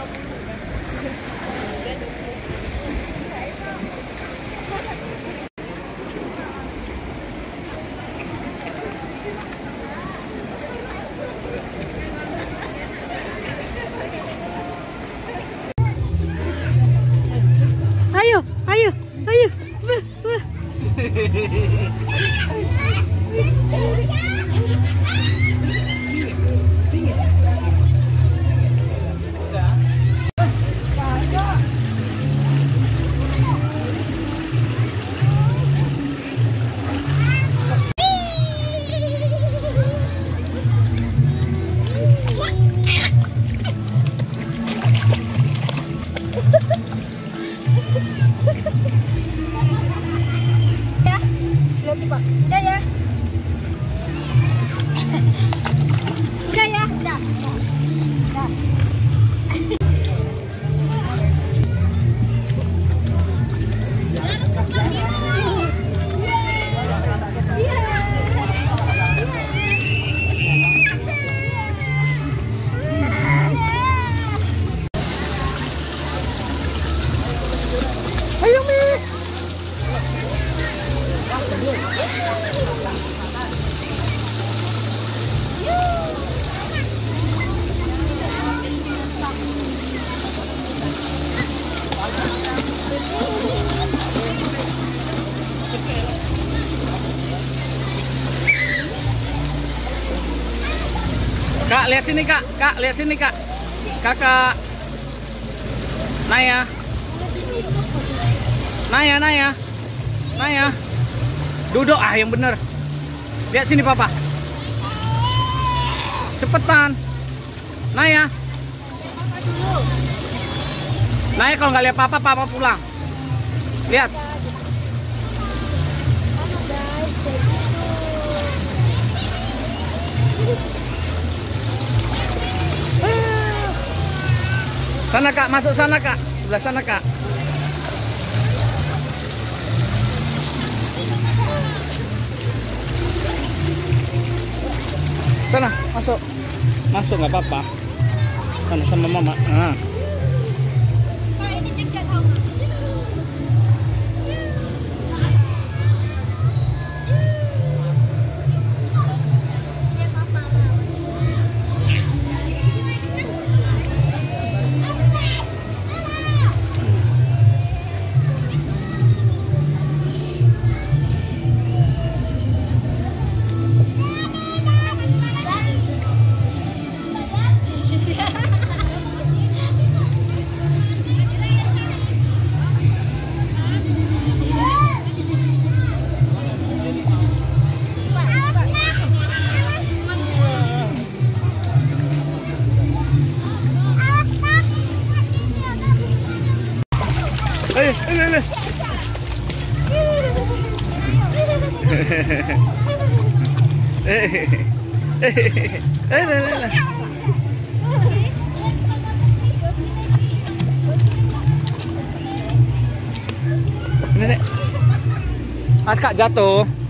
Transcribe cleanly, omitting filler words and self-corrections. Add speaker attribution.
Speaker 1: Ayo, ayo, ayo.
Speaker 2: Udah ya. Udah ya, udah. Udah.
Speaker 1: Ayo, Mi. Kak, lihat sini Kak. Kak, lihat sini Kak. Kakak. Naya. Naya, Naya. Naya. Duduk yang bener. Lihat sini Papa. Cepetan. Naya. Naya kalau nggak lihat Papa, Papa pulang. Lihat. Sana Kak, masuk sana Kak. Sebelah sana Kak. Sana, masuk. Masuk nggak apa-apa. Sana sama Mama. Nah. Ini. Nenek. Mas Kak jatuh.